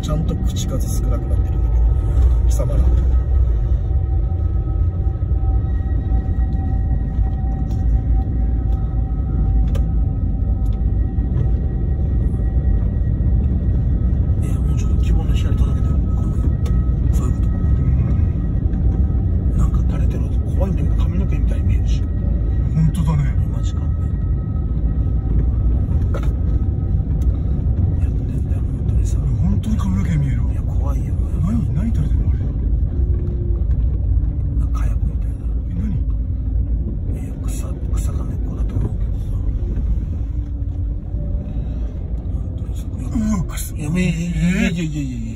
ちゃんと口数少なくなってるんだけど、貴様ら。いやいやいやいやいや。